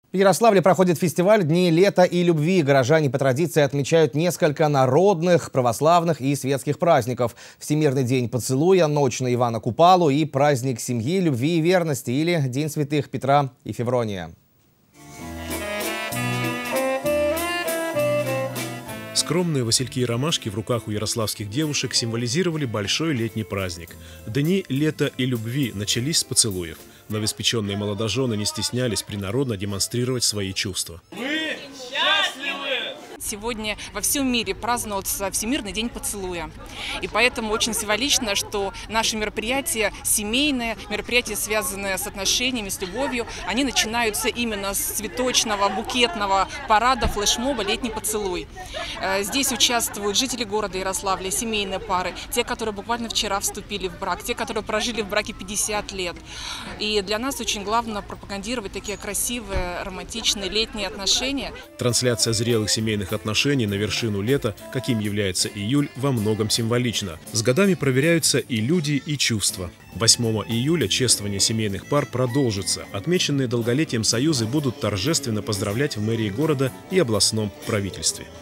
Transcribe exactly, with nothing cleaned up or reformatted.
В Ярославле проходит фестиваль «Дни лета и любви». Горожане по традиции отмечают несколько народных, православных и светских праздников. Всемирный день поцелуя, ночь на Ивана Купалу и праздник семьи, любви и верности или День святых Петра и Феврония. Скромные васильки и ромашки в руках у ярославских девушек символизировали большой летний праздник. Дни лета и любви начались с поцелуев. Новоиспеченные молодожены не стеснялись принародно демонстрировать свои чувства. Сегодня во всем мире празднуется Всемирный день поцелуя. И поэтому очень символично, что наши мероприятия семейные, мероприятия, связанные с отношениями, с любовью, они начинаются именно с цветочного, букетного парада, флешмоба «Летний поцелуй». Здесь участвуют жители города Ярославля, семейные пары, те, которые буквально вчера вступили в брак, те, которые прожили в браке пятьдесят лет. И для нас очень главное пропагандировать такие красивые, романтичные летние отношения. Трансляция зрелых семейных отношений на вершину лета, каким является июль, во многом символично. С годами проверяются и люди, и чувства. восьмого июля чествование семейных пар продолжится. Отмеченные долголетием союзы будут торжественно поздравлять в мэрии города и областном правительстве.